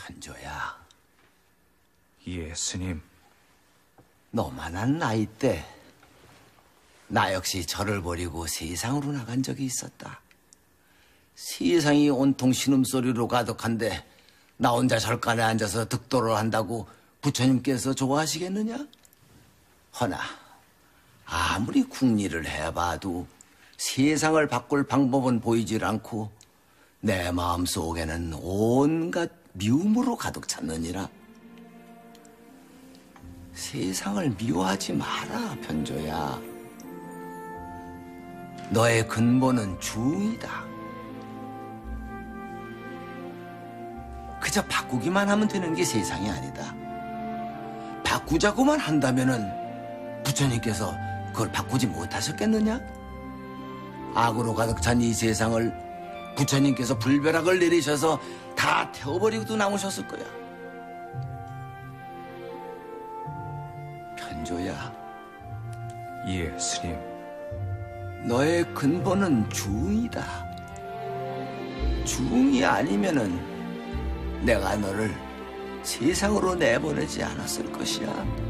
편조야, 예, 스님. 너만한 나이 때 나 역시 절을 버리고 세상으로 나간 적이 있었다. 세상이 온통 신음소리로 가득한데 나 혼자 절간에 앉아서 득도를 한다고 부처님께서 좋아하시겠느냐? 허나 아무리 궁리를 해봐도 세상을 바꿀 방법은 보이질 않고 내 마음속에는 온갖 미움으로 가득 찼느니라. 세상을 미워하지 마라, 편조야. 너의 근본은 중이다. 그저 바꾸기만 하면 되는 게 세상이 아니다. 바꾸자고만 한다면은 부처님께서 그걸 바꾸지 못하셨겠느냐? 악으로 가득 찬 이 세상을 부처님께서 불벼락을 내리셔서 다 태워버리고도 남으셨을 거야. 편조야, 예, 스님. 너의 근본은 중이다. 중이 아니면은 내가 너를 세상으로 내보내지 않았을 것이야.